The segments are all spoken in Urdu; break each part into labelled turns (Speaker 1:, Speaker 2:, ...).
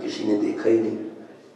Speaker 1: کسی نے دیکھا ہی نہیں.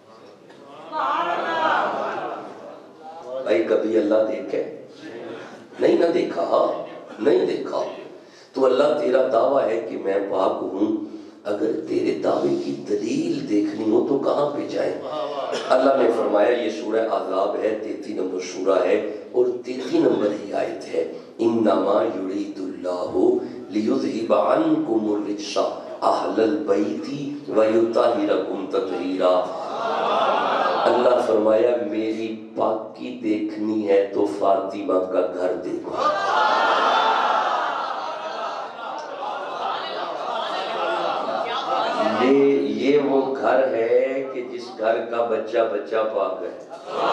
Speaker 1: بھائی کبھی اللہ دیکھے؟ نہیں نہ دیکھا، نہیں دیکھا. تو اللہ تیرا دعویٰ ہے کہ میں پاک ہوں، اگر تیرے دعوے کی دلیل دیکھنی ہو تو کہاں پہ جائیں؟ اللہ نے فرمایا یہ سورہ احزاب ہے، 33 نمبر سورہ ہے اور 33 نمبر ہی آیت ہے. انما یرید اللہ لیذہب عنکم الرجس اہل البیت ویطہرکم تطہیرا. اللہ فرمایا میری پاکی دیکھنی ہے تو فاطمہ کا گھر دیکھو. یہ وہ گھر ہے کہ جس گھر کا بچہ بچہ پاک ہے.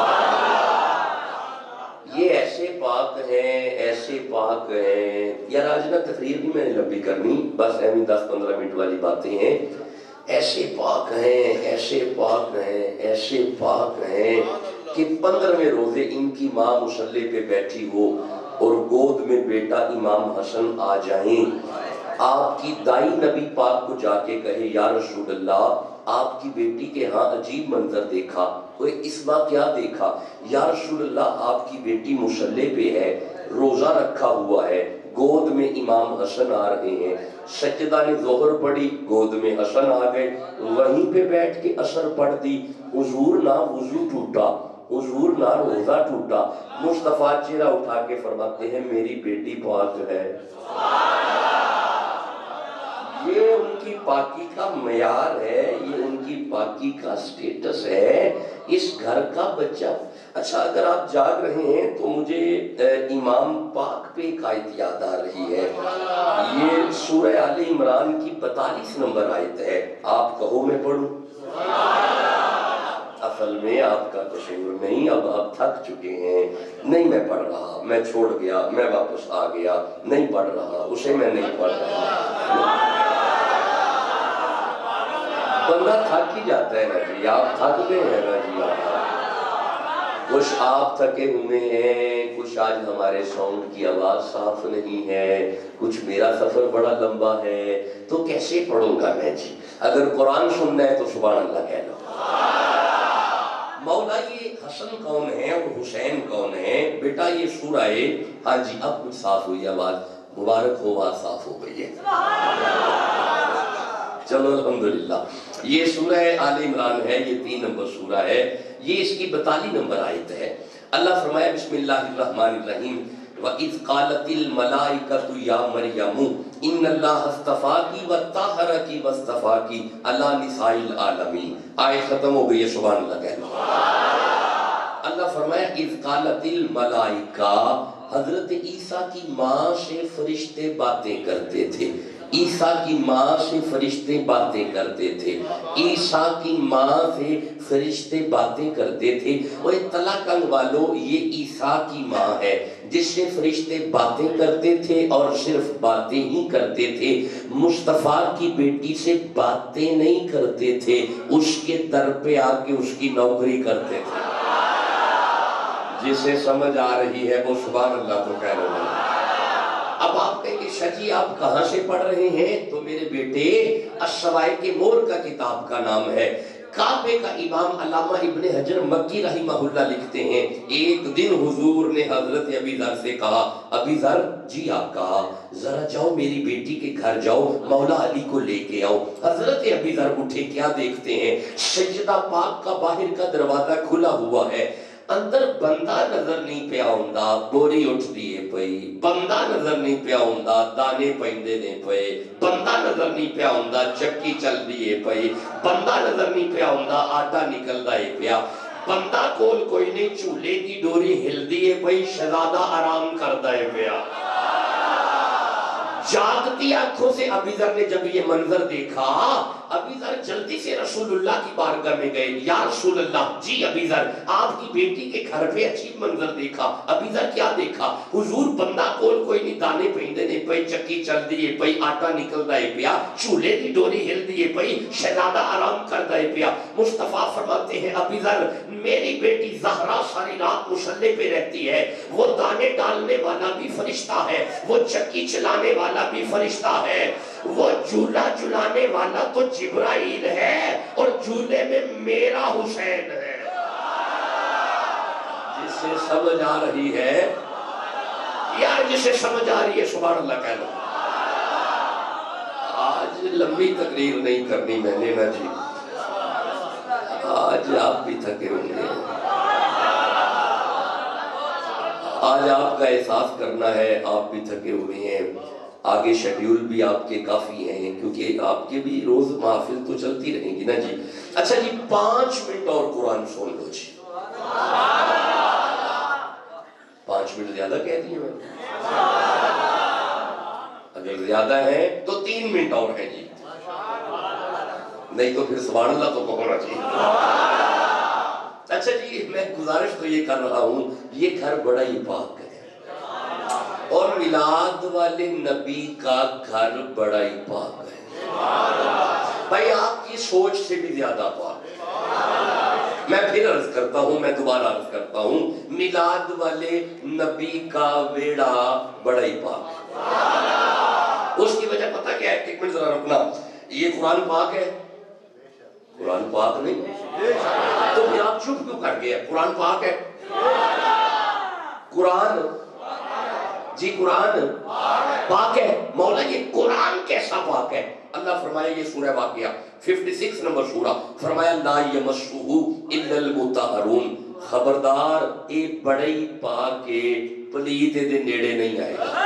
Speaker 1: یہ ایسے پاک ہیں، ایسے پاک ہیں. یار آج نا تقریر بھی میں نے لمبی کرنی، بس ایویں 10-15 منٹ والی باتیں ہیں. ایسے پاک ہیں، ایسے پاک ہیں، ایسے پاک ہیں کہ 15ویں روزے ان کی ماں مصلی پہ بیٹھی ہو اور گود میں بیٹا امام حسن آ جائیں، آپ کی دائی نبی پاک کو جا کے کہے یا رسول اللہ آپ کی بیٹی کے ہاں عجیب منظر دیکھا. کوئی اسما کیا دیکھا؟ یا رسول اللہ آپ کی بیٹی مصلی پہ ہے، روزہ رکھا ہوا ہے، گود میں امام حسن آ رہے ہیں. سجدہ نے ظہر پڑھی، گود میں حسن آ گئے، وہیں پہ بیٹھ کے عصر پڑھ دی. حضور نہ وضو ٹوٹا، حضور نہ روزہ ٹوٹا. مصطفیٰ چہرہ اٹھا کے فرماتے ہیں میری بیٹی پاک ہے. یہ ان کی پاکی کا معیار ہے، یہ ان کی پاکی کا سٹیٹس ہے. اس گھر کا بچہ. اچھا اگر آپ جاگ رہے ہیں تو مجھے امام پاک پہ ایک آیت یاد آ رہی ہے. یہ سورہ آل عمران کی 42 نمبر آیت ہے. آپ کہو میں پڑھوں؟ اصل میں آپ کا قصور نہیں، اب آپ تھک چکے ہیں. نہیں میں پڑھ رہا، میں چھوڑ گیا، میں واپس آ گیا، نہیں پڑھ رہا، اسے میں نہیں پڑھ رہا. بندہ تھک ہی جاتا ہے نا جی. آپ تھک گئے ہیں نا جی. کچھ آپ تھکے ہوئے ہیں، کچھ آج ہمارے ساؤنڈ کی آواز صاف نہیں ہے، کچھ میرا سفر بڑا لمبا ہے، تو کیسے پڑھوں گا میں جی؟ اگر قرآن سننا ہے تو سبحان اللہ کہہ لو. مولا یہ حسن کون ہے اور حسین کون ہے؟ بیٹا یہ سورہ ہے. ہاں جی اب کچھ صاف ہوئی آواز، مبارک ہو آواز صاف ہو گئی ہے. چلو الحمدللہ. یہ سورہ آل عمران ہے، یہ 3 نمبر سورہ ہے، یہ اس کی 42 نمبر آیت ہے. اللہ فرمایا بسم اللہ الرحمن الرحیم وَإِذْ قَالَتِ الْمَلَائِكَةُ يَا مَرْيَمُ إِنَّ اللَّهَ اصْطَفَاكِ وَطَهَّرَكِ وَاصْطَفَاكِ عَلَى نِسَاءِ الْعَالَمِينَ. آیت ختم ہو گئی ہے، سبحان اللہ کہہ لو. اللہ فرمایا اِذْ قَالَتِ الْمَلَائِكَةُ، حضرت عیسیٰ کی ماں سے فرشتے باتیں کرتے تھے. عیسیٰ کی ماں سے فرشتے باتیں کرتے تھے. عیسیٰ کی ماں سے فرشتے باتیں کرتے تھے. وہ اطلاع کنگ والو، یہ عیسیٰ کی ماں ہے جس سے فرشتے باتیں کرتے تھے اور صرف باتیں ہی کرتے تھے. مصطفیٰ کی بیٹی سے باتیں نہیں کرتے تھے، اس کے در پہ آ کے اس کی نوکری کرتے تھے. جسے سمجھ آ رہی ہے وہ سبحان اللہ تو کہہ رہے ہیں. اب آپ کہیں گے شاہ جی آپ کہاں سے پڑھ رہے ہیں؟ تو میرے بیٹے السوائق مور کا کتاب کا نام ہے. کعبے کا امام علامہ ابن حجر مکی رحمہ اللہ لکھتے ہیں ایک دن حضور نے حضرت ابی ذر سے کہا ابی ذر جی آپ کہا ذرا جاؤ میری بیٹی کے گھر جاؤ، مولا علی کو لے کے آؤ. حضرت ابی ذر اٹھے، کیا دیکھتے ہیں؟ سجدہ پاک کا باہر کا دروازہ کھلا ہوا ہے، اندر بندہ نظر نہیں پیا ہوندا، بوری اٹھ دیے پئی. بندہ نظر نہیں پیا ہوندا، دانے پیندے نے پئے. بندہ نظر نہیں پیا ہوندا، چکی چل دیے پئی. بندہ نظر نہیں پیا ہوندا، آٹا نکلدا ہے پیا. بندہ کول کوئی نہیں، چولہے کی ڈوری ہل دیے پئی، شہزادہ آرام کردا ہے پیا. جاگتی آنکھوں سے ابی ذر نے جب یہ منظر دیکھا، ابی ذر جلدی سے رسول اللہ کی بارگاہ میں گئے. یا رسول اللہ جی ابی ذر آپ کی بیٹی کے گھر پہ عجیب منظر دیکھا. ابی ذر کیا دیکھا؟ حضور بندہ کول کوئی نہیں، دانے پیندے نے پئی، چکی چل دیے پئی، آٹا نکل دائے پیا، چولہے کی ڈوری ہل دیے پئی، شہزادہ آرام کر دائے پیا. مصطفیٰ فرماتے ہیں ابی ذر میری بیٹی زہرا ساری رات مصلی پہ رہتی ہے، وہ دانے ڈالنے والا بھی فرشتہ ہے، وہ چکی چلانے والا بھی فرشتہ ہے، وہ جھولا جھلانے والا تو جبرائیل ہے، اور چولہے میں میرا حسین ہے. جسے سمجھ آ رہی ہے یار، جسے سمجھ آ رہی ہے سبحان اللہ کہہ لو. آج لمبی تقریر نہیں کرنی میں نے نا جی، آج آپ بھی تھکے ہوں گے. آج آپ کا احساس کرنا ہے آپ بھی تھکے ہوئے ہیں. آگے شیڈیول بھی آپ کے کافی ہیں کیونکہ آپ کے بھی روز محافل تو چلتی رہیں گی نا جی. اچھا جی 5 منٹ اور قرآن سن لو جی. 5 منٹ زیادہ کہہ دیے میں؟ اگر زیادہ ہے تو 3 منٹ اور ہے جی، نہیں تو پھر سبحان اللہ تو ہونا چاہیے. اچھا جی میں گزارش تو یہ کر رہا ہوں، یہ گھر بڑا ہی پاک ہے اور میلاد والے نبی کا گھر بڑا ہی پاک ہے بھائی، آپ کی سوچ سے بھی زیادہ پاک ہے. میں پھر عرض کرتا ہوں، میں دوبارہ عرض کرتا ہوں، میلاد والے نبی کا ویڑا بڑا ہی پاک ہے. اس کی وجہ پتہ کیا ہے؟ ایک منٹ ذرا رکنا. یہ قرآن پاک ہے؟ قرآن پاک نہیں تو پھر آپ چپ کیوں کر گئے؟ قرآن پاک ہے؟ قرآن جی قرآن پاک ہے. مولا یہ قرآن کیسا پاک ہے؟ اللہ فرمائے، یہ سورہ واقعہ 56 نمبر سورہ، فرمایا لا یمسہ الا المطہرون، خبردار اے بڑے ہی پاک ہے، پلیت دے نیڑے نہیں آئے گا.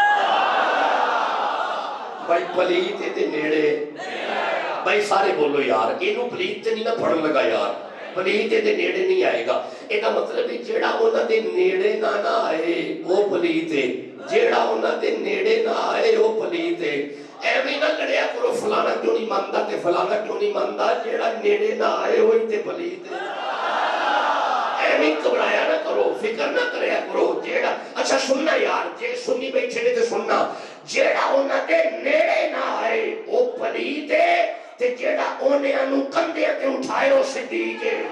Speaker 1: بھائی پلیت دے نیڑے، بھائی سارے بولو یار، اینو پلیت تے نہیں نہ پڑھن لگا یار، پلیت دے نیڑے نہیں آئے گا. ایک مطلب ہے جیڑا انہاں دے نیڑے نہ آئے وہ پلیت ہے، جیڑا انہاں دے نیڑے نہ آئے وہ پلیت ہے. ایویں نہ لڑیا کرو فلانا کیوں نہیں ماندا تے فلانا کیوں نہیں ماندا، جیڑا نیڑے نہ آئے وہی تے پلیت ہے. ایویں گھبرایا نہ کرو، فکر نہ کریا کرو. جیڑا اچھا سننا یار، جے سنی بیٹھے نے تے سننا، جیڑا انہاں دے نیڑے نہ آئے وہ پلیت ہے تے جیڑا انہاں نوں کندھے تے اٹھائے وہ صدیق ہے.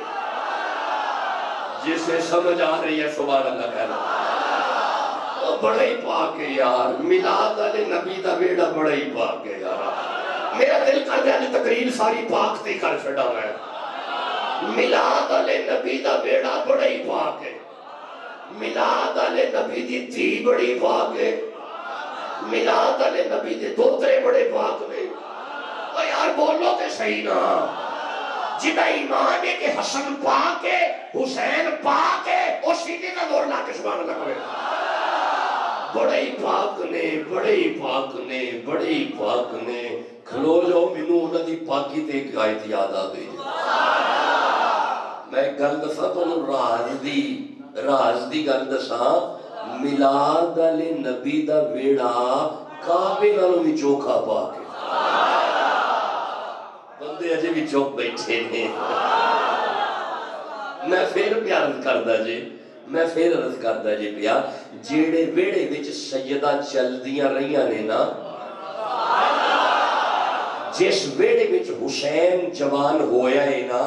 Speaker 1: جسے سمجھ آ رہی ہے سبحان اللہ کہنا. بڑا ہی پاک ہے یار، میلاد والے نبی دا ویڑا بڑا ہی پاک ہے یار. میرا دل کر رہا ہے تقریر ساری پاک تے کر چھڑا ہے. میلاد والے نبی دا ویڑا بڑا ہی پاک ہے. میلاد والے نبی دی تھی بڑی پاک ہے. میلاد والے نبی دے دوترے بڑے پاک نے. او یار بولو تے صحیح نا. جدا ایمان ہے کہ حسن پاک ہے، حسین پاک ہے، او سیدھے نہ دور لا کے سبحان اللہ کرے. بڑے ہی پاک نے، بڑے ہی پاک نے، بڑے ہی پاک نے. کھلو جاؤ، مینوں انہاں دی پاکی تے ایک آیت یاد آ گئی. میں گل دساں تانوں راز دی گل دساں، میلاد والے نبی دا ویڑا کعبے نالوں بھی چوکھا پاک ہے. بندے اجے بھی چوک بیٹھے نے. میں پھر پیار کردا جی، میں پھر عرض کردا جی پیا، جیڑے ویڑے وچ سیدہ چلدیاں رہیاں نے نا، جس ویڑے وچ حسین جوان ہویا ہے نا،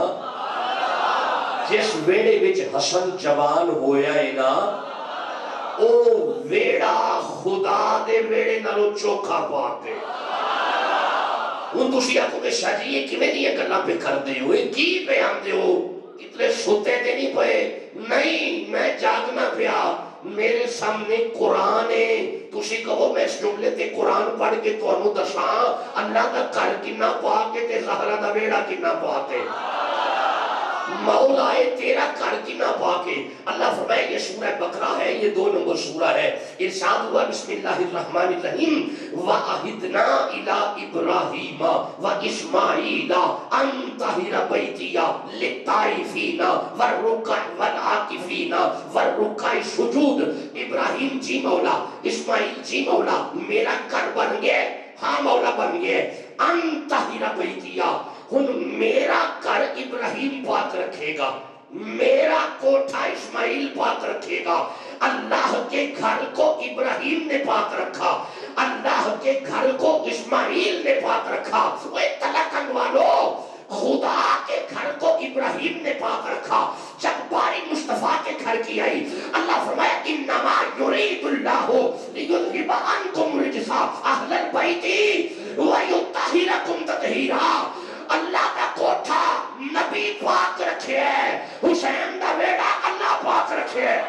Speaker 1: جس ویڑے وچ حسن جوان ہویا ہے نا، او ویڑا خدا دے ویڑے نالوں چوکھا پاک ہے. ہن تسی آکھو کہ شاہ جی یہ کیویں دی گلاں پہ کردے ہو، کی بیان دے ہو، اتنے سوتے تے نہیں پئے؟ نہیں، میں جاگنا پیا. میرے سامنے قرآن ہے. تسی کہو میں اس جملے تے قرآن پڑھ کے تانوں دساں اللہ دا گھر کنا پاک ہے تے زہرا دا ویڑا کنا پاک ہے. مولا تیرا گھر کنا پاک ہے. اللہ فرمائے یہ سورہ بقرہ ہے، یہ 2 نمبر سورہ ہے. ارشاد ہوا بسم اللہ الرحمن الرحیم وَأَعِدْنَا إِلَىٰ إِبْرَاهِيمَ وَإِسْمَاعِيلَ أَن طَهِرَ بَيْتِيَ لِلطَّائِفِينَ وَالْعَاكِفِينَ وَالرُّكَّعِ السُّجُودِ. ابراہیم جی مولا، اسماعیل جی مولا، میرا گھر بن گیا. ہاں مولا بن گیا. أَن طَهِرَ بَيْتِيَ، ہن میرا گھر ابراہیم پاک رکھے گا، میرا کوٹھا اسماعیل پاک رکھے گا. اللہ کے گھر کو ابراہیم نے پاک رکھا، اللہ کے گھر کو اسماعیل نے پاک رکھا. وہ تلقن والو، خدا کے گھر کو ابراہیم نے پاک رکھا. جب باری مصطفیٰ کے گھر کی آئی، اللہ فرمایا انما یرید اللہ لیذھب عنکم رجس اہل البیت ویطہرکم تطہیرا. اللہ کا کوٹھا نبی پاک رکھے ہے، حسین دا بیڑا اللہ پاک رکھے ہے۔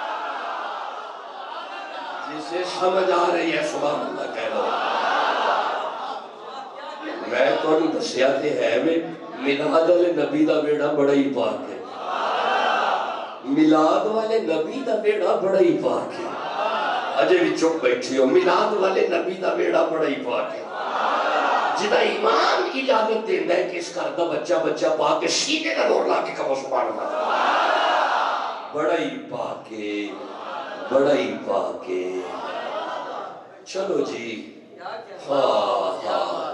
Speaker 1: جسے سمجھ آ رہی ہے سبحان اللہ کہہ لو۔ میں تو نہیں دسیا تے ہے میں میلاد والے نبی دا بیڑا بڑا ہی پاک ہے، میلاد والے نبی دا بیڑا بڑا ہی پاک ہے۔ اجے بھی چپ بیٹھی ہو، میلاد والے نبی دا بیڑا بڑا ہی پاک ہے، جدا ایمان اجازت دیندہ ہے کہ اس کردہ بچہ پاک کے سینے کا نور لا کے کہو سبحان اللہ، بڑا ہی پاک ہے، بڑا ہی پاک ہے۔ چلو جی، ہاں